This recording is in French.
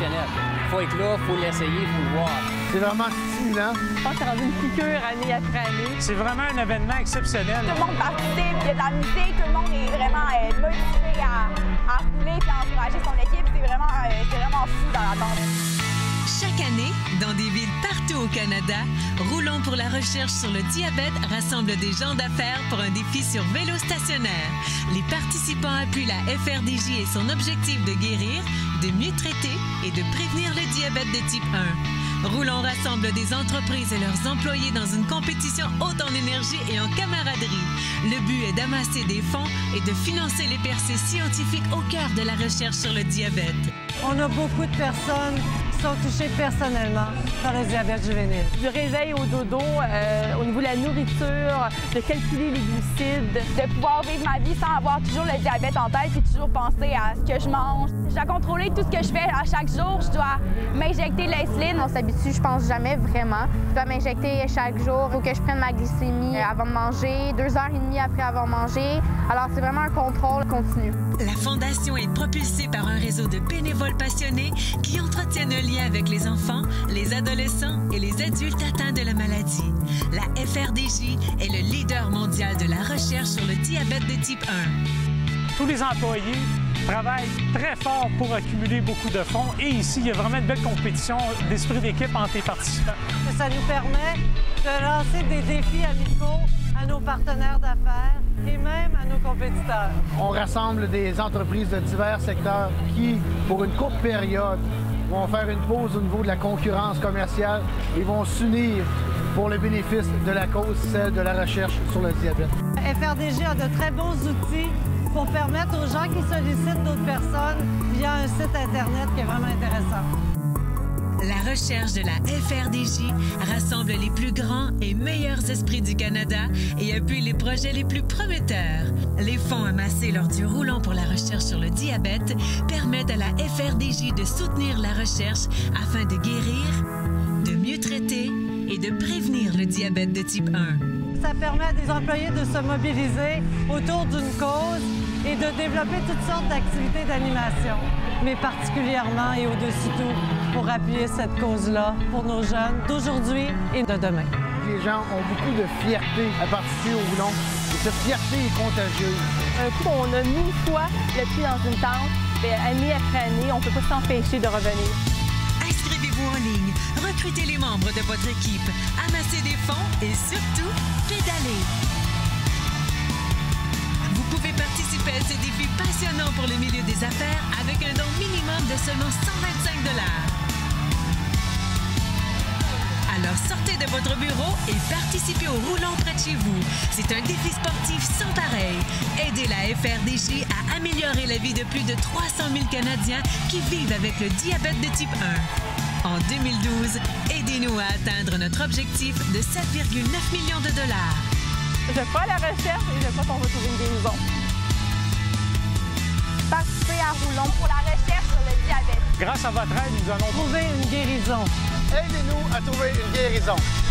exceptionnel. Il faut être là, il faut l'essayer, il faut le voir. C'est vraiment stimulant. Je pense que c'est rendu une piqûre année après année. C'est vraiment un événement exceptionnel. Tout le monde participe, il y a de la musique, tout le monde est vraiment motivé à rouler et à encourager son équipe. C'est vraiment fou dans la danse. Chaque année, dans des villes partout au Canada, Roulons pour la recherche sur le diabète rassemble des gens d'affaires pour un défi sur vélo stationnaire. Les participants appuient la FRDJ et son objectif de guérir, de mieux traiter et de prévenir le diabète de type 1. Roulons rassemble des entreprises et leurs employés dans une compétition haute en énergie et en camaraderie. Le but est d'amasser des fonds et de financer les percées scientifiques au cœur de la recherche sur le diabète. On a beaucoup de personnes qui sont touchées personnellement par le diabète juvénile. Du réveil au dodo, au niveau de la nourriture, de calculer les glucides. De pouvoir vivre ma vie sans avoir toujours le diabète en tête et toujours penser à ce que je mange. Je dois contrôler tout ce que je fais à chaque jour. Je dois m'injecter l'insuline. On s'habitue, je pense jamais vraiment. Je dois m'injecter chaque jour. Il faut que je prenne ma glycémie avant de manger, 2h30 après avoir mangé. Alors, c'est vraiment un contrôle continu. La Fondation est propulsée par un réseau de bénévoles passionnés qui entretiennent un lien avec les enfants, les adolescents et les adultes atteints de la maladie. La FRDJ est le leader mondial de la recherche sur le diabète de type 1. Tous les employés travaillent très fort pour accumuler beaucoup de fonds. Et ici, il y a vraiment une belle compétition d'esprit d'équipe entre les participants. Ça nous permet de lancer des défis amicaux à nos partenaires d'affaires et même à nos compétiteurs. On rassemble des entreprises de divers secteurs qui, pour une courte période, vont faire une pause au niveau de la concurrence commerciale et vont s'unir pour le bénéfice de la cause, celle de la recherche sur le diabète. FRDJ a de très bons outils pour permettre aux gens qui sollicitent d'autres personnes via un site Internet qui est vraiment intéressant. La recherche de la FRDJ rassemble les plus grands et meilleurs esprits du Canada et appuie les projets les plus prometteurs. Les fonds amassés lors du Roulant pour la recherche sur le diabète permettent à la FRDJ de soutenir la recherche afin de guérir, de mieux traiter et de prévenir le diabète de type 1. Ça permet à des employés de se mobiliser autour d'une cause et de développer toutes sortes d'activités d'animation, mais particulièrement et au-dessus de tout pour appuyer cette cause-là pour nos jeunes d'aujourd'hui et de demain. Les gens ont beaucoup de fierté à participer au Roulon et cette fierté est contagieuse. Un coup, on a mis une fois le pied dans une tente, année après année, on ne peut pas s'empêcher de revenir. Inscrivez-vous en ligne, recrutez les membres de votre équipe, amassez des fonds et surtout, pédalez. Vous pouvez participer à ce défi passionnant pour le milieu des affaires avec un don minimum de seulement 125 $. Alors sortez de votre bureau et participez au Roulant près de chez vous. C'est un défi sportif sans pareil. Aidez la FRDJ à améliorer la vie de plus de 300 000 Canadiens qui vivent avec le diabète de type 1. En 2012, aidez-nous à atteindre notre objectif de 7,9 millions $. Je fais la recherche et je crois qu'on va trouver une guérison. Participez à Roulons pour la recherche sur le diabète. Grâce à votre aide, nous allons Trouver une guérison. Aidez-nous à trouver une guérison.